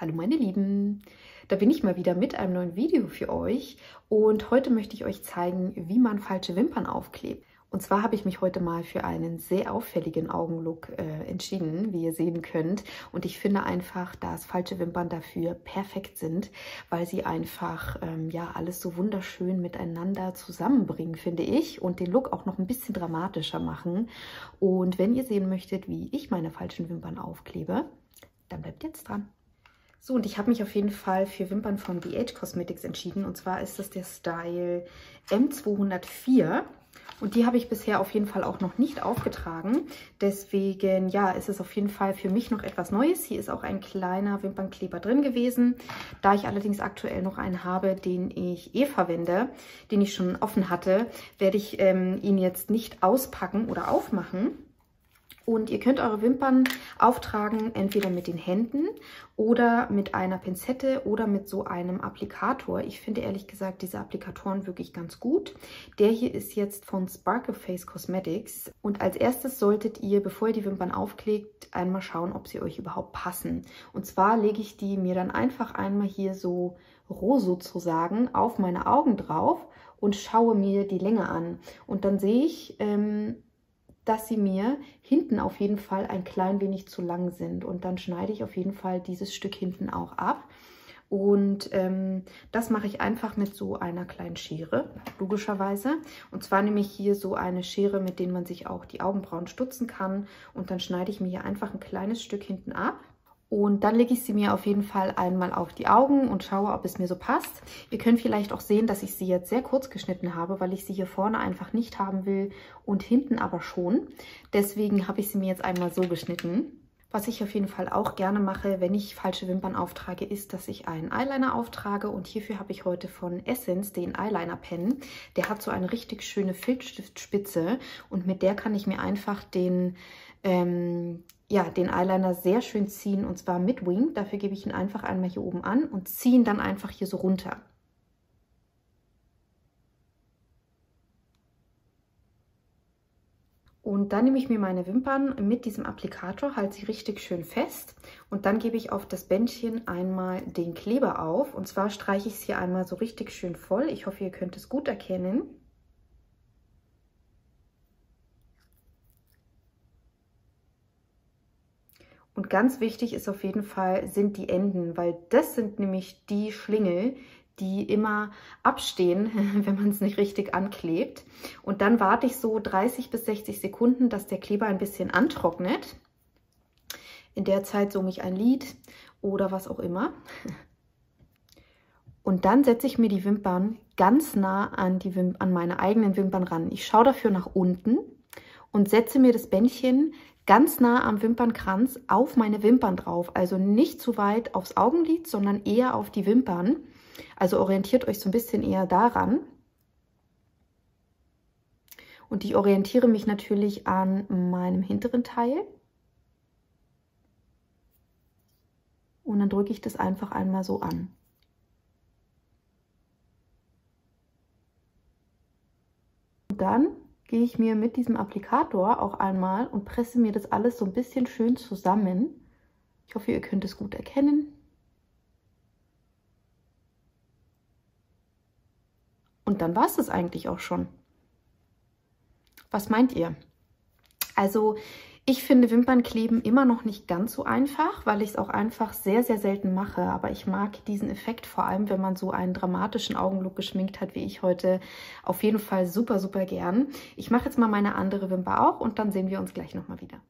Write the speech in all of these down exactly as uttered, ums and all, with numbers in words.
Hallo meine Lieben, da bin ich mal wieder mit einem neuen Video für euch und heute möchte ich euch zeigen, wie man falsche Wimpern aufklebt. Und zwar habe ich mich heute mal für einen sehr auffälligen Augenlook äh, entschieden, wie ihr sehen könnt. Und ich finde einfach, dass falsche Wimpern dafür perfekt sind, weil sie einfach ähm, ja alles so wunderschön miteinander zusammenbringen, finde ich. Und den Look auch noch ein bisschen dramatischer machen. Und wenn ihr sehen möchtet, wie ich meine falschen Wimpern aufklebe, dann bleibt jetzt dran. So, und ich habe mich auf jeden Fall für Wimpern von B H Cosmetics entschieden. Und zwar ist das der Style M zweihundertvier. Und die habe ich bisher auf jeden Fall auch noch nicht aufgetragen. Deswegen, ja, ist es auf jeden Fall für mich noch etwas Neues. Hier ist auch ein kleiner Wimpernkleber drin gewesen. Da ich allerdings aktuell noch einen habe, den ich eh verwende, den ich schon offen hatte, werde ich ähm, ihn jetzt nicht auspacken oder aufmachen. Und ihr könnt eure Wimpern auftragen, entweder mit den Händen oder mit einer Pinzette oder mit so einem Applikator. Ich finde ehrlich gesagt diese Applikatoren wirklich ganz gut. Der hier ist jetzt von Sparkle Face Cosmetics. Und als erstes solltet ihr, bevor ihr die Wimpern aufklebt, einmal schauen, ob sie euch überhaupt passen. Und zwar lege ich die mir dann einfach einmal hier so roh sozusagen auf meine Augen drauf und schaue mir die Länge an. Und dann sehe ich, ähm, dass sie mir hinten auf jeden Fall ein klein wenig zu lang sind. Und dann schneide ich auf jeden Fall dieses Stück hinten auch ab. Und ähm, das mache ich einfach mit so einer kleinen Schere, logischerweise. Und zwar nehme ich hier so eine Schere, mit der man sich auch die Augenbrauen stutzen kann. Und dann schneide ich mir hier einfach ein kleines Stück hinten ab. Und dann lege ich sie mir auf jeden Fall einmal auf die Augen und schaue, ob es mir so passt. Ihr könnt vielleicht auch sehen, dass ich sie jetzt sehr kurz geschnitten habe, weil ich sie hier vorne einfach nicht haben will und hinten aber schon. Deswegen habe ich sie mir jetzt einmal so geschnitten. Was ich auf jeden Fall auch gerne mache, wenn ich falsche Wimpern auftrage, ist, dass ich einen Eyeliner auftrage. Und hierfür habe ich heute von Essence den Eyeliner Pen. Der hat so eine richtig schöne Filzstiftspitze und mit der kann ich mir einfach den... Ähm, ja, den Eyeliner sehr schön ziehen und zwar mit Wing. Dafür gebe ich ihn einfach einmal hier oben an und ziehe ihn dann einfach hier so runter. Und dann nehme ich mir meine Wimpern mit diesem Applikator, halte sie richtig schön fest und dann gebe ich auf das Bändchen einmal den Kleber auf. Und zwar streiche ich es hier einmal so richtig schön voll. Ich hoffe, ihr könnt es gut erkennen. Und ganz wichtig ist auf jeden Fall, sind die Enden, weil das sind nämlich die Schlingel, die immer abstehen, wenn man es nicht richtig anklebt. Und dann warte ich so dreißig bis sechzig Sekunden, dass der Kleber ein bisschen antrocknet. In der Zeit summe ich ein Lied oder was auch immer. Und dann setze ich mir die Wimpern ganz nah an, die Wim- an meine eigenen Wimpern ran. Ich schaue dafür nach unten und setze mir das Bändchen ganz nah am Wimpernkranz auf meine Wimpern drauf. Also nicht zu weit aufs Augenlid, sondern eher auf die Wimpern. Also orientiert euch so ein bisschen eher daran. Und ich orientiere mich natürlich an meinem hinteren Teil. Und dann drücke ich das einfach einmal so an. Und dann gehe ich mir mit diesem Applikator auch einmal und presse mir das alles so ein bisschen schön zusammen. Ich hoffe, ihr könnt es gut erkennen. Und dann war es das eigentlich auch schon. Was meint ihr? Also ich finde Wimpernkleben immer noch nicht ganz so einfach, weil ich es auch einfach sehr, sehr selten mache. Aber ich mag diesen Effekt, vor allem wenn man so einen dramatischen Augenlook geschminkt hat, wie ich heute, auf jeden Fall super, super gern. Ich mache jetzt mal meine andere Wimper auch und dann sehen wir uns gleich nochmal wieder.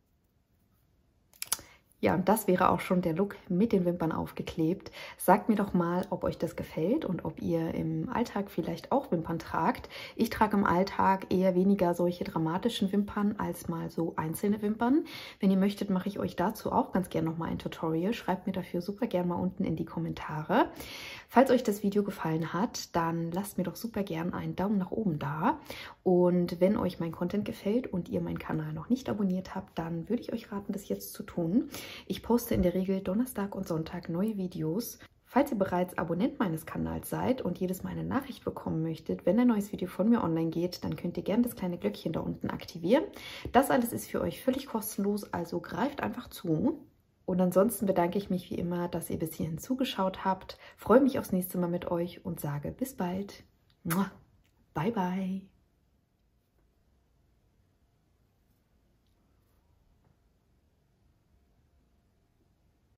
Ja, und das wäre auch schon der Look mit den Wimpern aufgeklebt. Sagt mir doch mal, ob euch das gefällt und ob ihr im Alltag vielleicht auch Wimpern tragt. Ich trage im Alltag eher weniger solche dramatischen Wimpern als mal so einzelne Wimpern. Wenn ihr möchtet, mache ich euch dazu auch ganz gerne nochmal ein Tutorial. Schreibt mir dafür super gerne mal unten in die Kommentare. Falls euch das Video gefallen hat, dann lasst mir doch super gerne einen Daumen nach oben da. Und wenn euch mein Content gefällt und ihr meinen Kanal noch nicht abonniert habt, dann würde ich euch raten, das jetzt zu tun. Ich poste in der Regel Donnerstag und Sonntag neue Videos. Falls ihr bereits Abonnent meines Kanals seid und jedes Mal eine Nachricht bekommen möchtet, wenn ein neues Video von mir online geht, dann könnt ihr gerne das kleine Glöckchen da unten aktivieren. Das alles ist für euch völlig kostenlos, also greift einfach zu. Und ansonsten bedanke ich mich wie immer, dass ihr bis hierhin zugeschaut habt. Freue mich aufs nächste Mal mit euch und sage bis bald. Bye, bye.